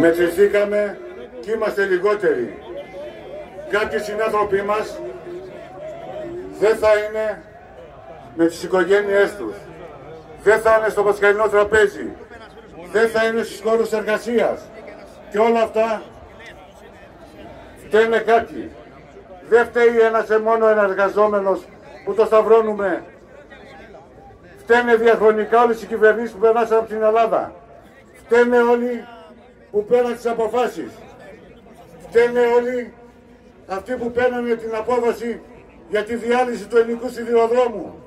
μετρηθήκαμε και είμαστε λιγότεροι. Κάποιοι συνάνθρωποι μας δεν θα είναι με τις οικογένειές τους, δεν θα είναι στο πασχαλινό τραπέζι, δεν θα είναι στους χώρους εργασίας. Και όλα αυτά φταίνε κάποιοι. Δεν φταίει ένας μόνο εργαζόμενος που το σταυρώνουμε. Φταίνε διαχρονικά όλες οι κυβερνήσεις που περάσαν από την Ελλάδα. Φταίνε όλοι που πέραν τις αποφάσεις. Φταίνε όλοι αυτοί που παίρνανε την απόφαση για τη διάλυση του ελληνικού σιδηροδρόμου.